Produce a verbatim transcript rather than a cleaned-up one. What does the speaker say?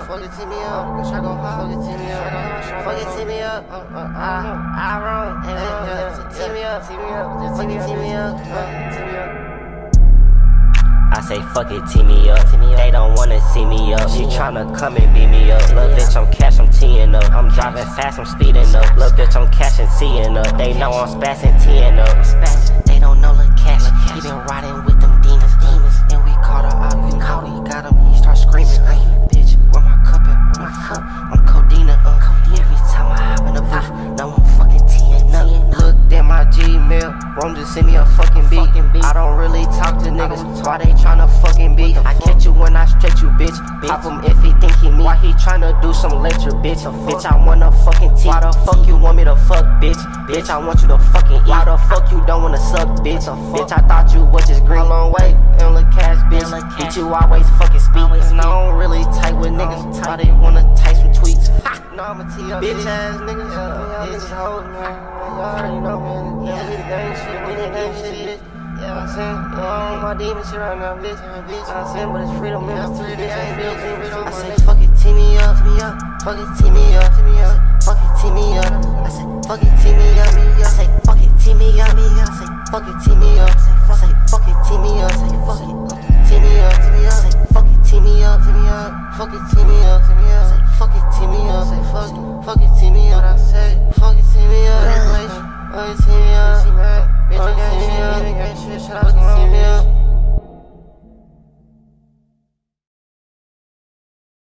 fuck it, tee me up. Fuck it, tee me up. Fuck it, tee me up. I wrong. Tee me up. Fuck it, tee me up. Tee me up. I say fuck it, tee me up. They don't wanna see me up. She tryna come and beat me up. Little bitch, I'm cash, I'm teeing up. I'm driving fast, I'm speeding up. Little bitch, I'm cash and seeing up. They know I'm spazzing, teeing up. They don't know Lil' Cash. He been riding with them demons, demons. And we caught her out, we caught him, got him. He start screaming, hey, bitch, where my cup at? Where my cup? I'm Codina, uh. Every time I hop in the booth, now I'm fucking teeing up. Looked at my Gmail, Rome just send me a fucking beat. I don't really talk to niggas, why they tryna fucking beat? I catch you when I stretch you, bitch. Pop him if he think he me. Why he tryna do some lecture, bitch? Bitch, I wanna fucking tee. Why the fuck you want me to fuck, bitch? Bitch, I want you to fucking eat. Why the fuck you don't wanna suck, bitch? Bitch, I thought you was just green. Long way, and Lil' Cash, bitch. Bitch, you always fucking speak. And I don't really tight with niggas, why they wanna type some tweets? No, I'ma tee up, bitch ass niggas. Yeah, bitch hoes, man. Y'all already know, man. Yeah, we the gang shit, we the gang shit, bitch. Yeah, I'm saying, you know, I'm on my demon shit right now, bitch. Yeah, bitch, I'm saying, but it's freedom, man. It's three days, ain't built, ain't built. I say, fuck it, tee me up, tee me up. Fuck it, tee me up, tee me up. Fuck it, tee me up. I say, fuck it, tee me up. I say, fuck it, tee me up. I say, fuck it, tee me up. I say, fuck it, tee me up. I say, fuck it, tee me up. I say, fuck it, tee me up. Fuck it, tee me up.